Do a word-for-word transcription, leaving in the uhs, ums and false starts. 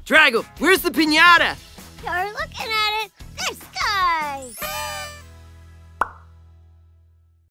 Draggle, where's the piñata? You're looking at it this time.